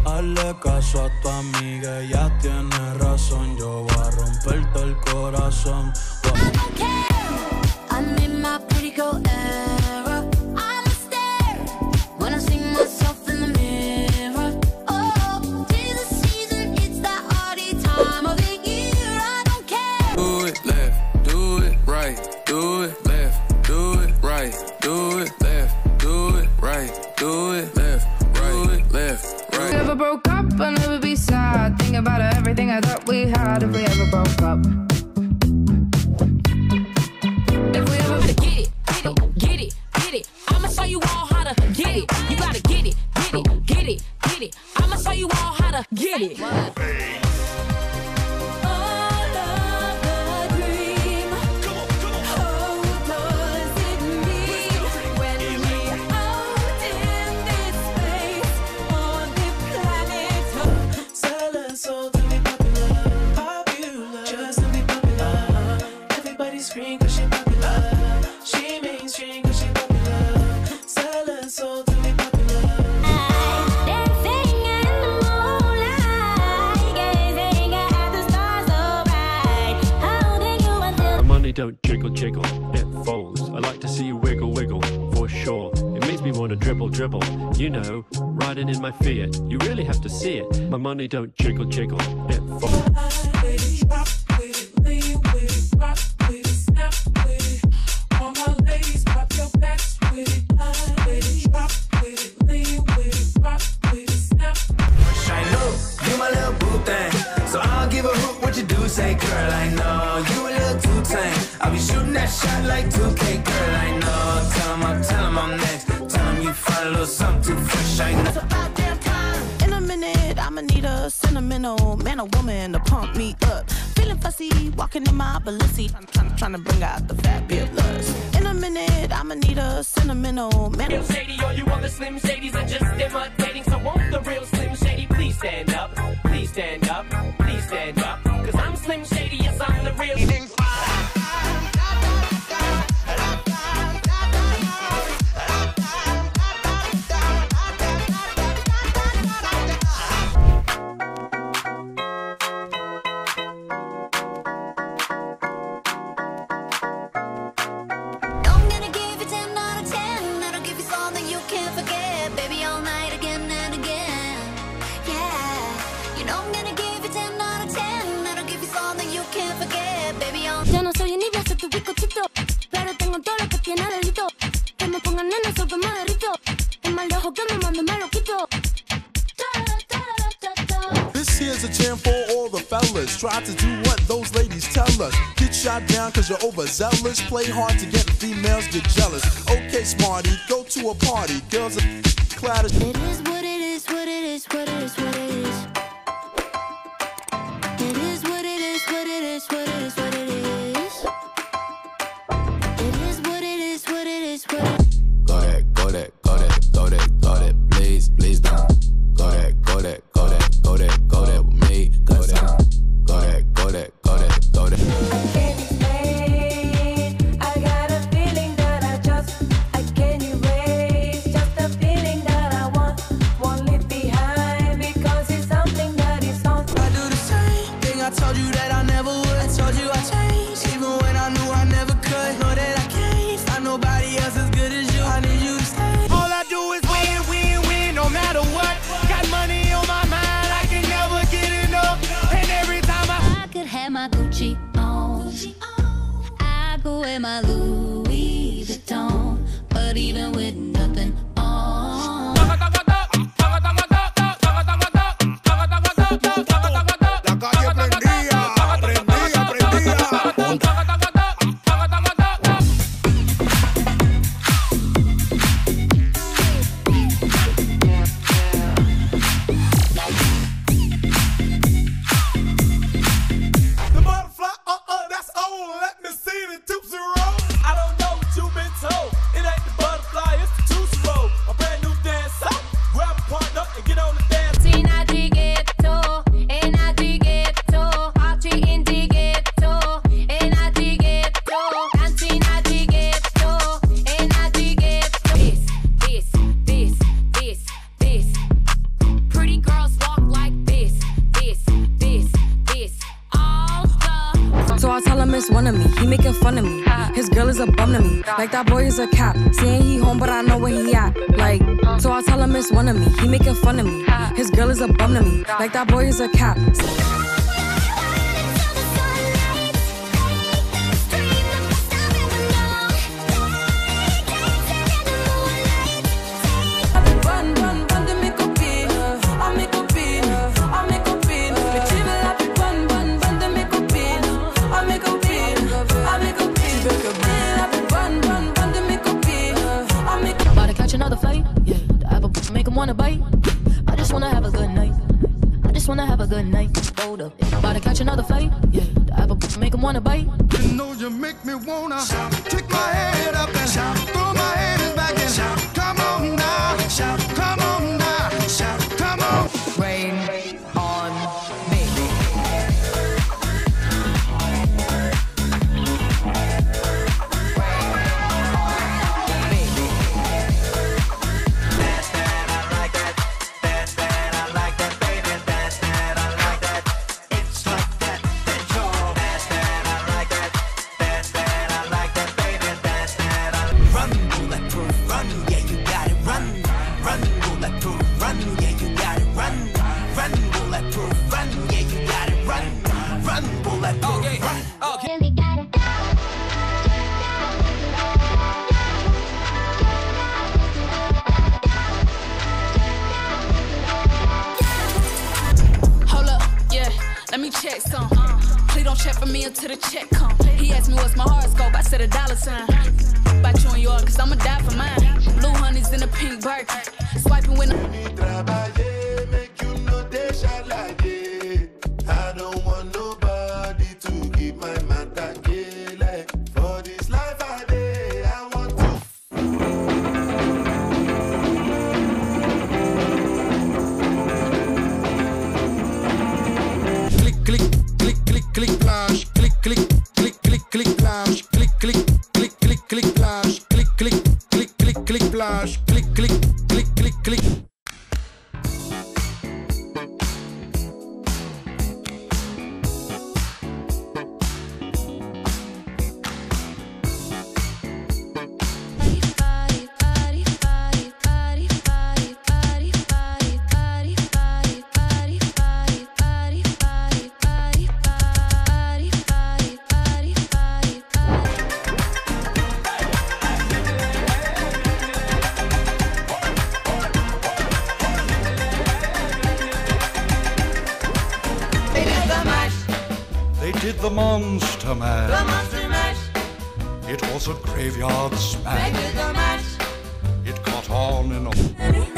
Hazle caso a tu amiga, ella tiene razón. Yo voy a romperte el corazón. I don't care. I'm in my pretty girl era. I'm a stare when I see myself in the mirror. Oh, 'tis the season, it's that hardy time of the year. I don't care. Do it left, do it right, do it left, do it right, do it left, do it right, do it left, right, do it left, right. If we ever broke up, I'll never be sad. Think about everything I thought we had if we ever broke up. If we ever Get it, get it, get it, get it. I'ma show you all how to get it. You gotta get it, get it, get it, get it. I'ma show you all how to get it. Scream 'cause she popular. She mainstream 'cause she popular. Sell her soul to be popular. Dancing in the moonlight, gazing at the stars so bright, holding you until My money don't jiggle, jiggle, it folds. I like to see you wiggle, wiggle, for sure. It makes me want to dribble, dribble. You know, riding in my Fiat. You really have to see it. My money don't jiggle, jiggle, it folds. Rock with it, lean with it, rock with it, snap with it. All my ladies, pop your backs with it. Rock with it, lean with it, rock with it, snap. I know you my little boo thing, so I don't give a hoot what you do say, girl. I know you a little too tame. I'll be shooting that shot like 2K, girl. I know. Tell 'em I'm next. Tell 'em you find a little something too fresh. I know. It's about damn time. In a minute, I'ma need a sentimental man or woman to pump me up. Feeling fussy, walking in my Balenci. I'm trying to bring out the fabulous. In a minute, I'ma need a sentimental man. Real Shady, all you other Slim Shadys are just imitating. So won't the real Slim Shady please stand up? Please stand up, please stand up. 'Cause I'm Slim Shady, yes, I'm the real. I'm gonna give you 10 out of 10. That'll give you something you can't forget, baby, all night again and again. Yeah, you know I'm gonna give you 10 out of 10. That'll give you something you can't forget, baby, all. Yo no soy envidia, soy tu bizcochito, pero tengo todo lo que tiene delito. Que me pongan nena, soy que me derrito. El mal de ojo que me mando me lo quito. This here's a jam for all the fellas. Try to do what those ladies tell us. Get shot down cause you're overzealous. Play hard to get females get jealous. Okay, smarty, go to a party. Girls are clad as. It is what it is, what it is, what it is, what it is. It is what it is, what it is, what it is, what it is. It is what it is, what it is, what it is. Go that, go that, go that, go that, go that. Please, please don't. Go that, go that, go that, go that, go that with me. Go that, go that, go that, go that, go that. I can't explain. I got a feeling that I can't erase. Just a feeling that I want miss one of me. He making fun of me. His girl is a bum to me. Like that boy is a cap. Saying he home, but I know where he at. Like, so I tell him it's one of me. He making fun of me. His girl is a bum to me. Like that boy is a cap. Another fight, yeah. The apple make him wanna bite. I just wanna have a good night. I just wanna have a good night. Hold up, about to catch another fight, yeah. The apple make him wanna bite. You know you make me wanna kick my head up and throw my head back and come on now, come on now, come on. Rain on me. Let me check some. Please don't check for me until the check come. He asked me what's my horoscope, I said $. About you and yours, cause I'ma die for mine. Blue honey's in a pink Birkin. Swiping with I don't want nobody to keep my matter killer. For this life I day, I want to. Click, click, click, click, click, flash. Click, click, click, click, click, flash. Click, click, click, click, click, flash. Click, click, click, click, click, flash. Click, click, click, click, click. Did the monster mash. The monster mash. It was a graveyard smash. They did the mash. It caught on in a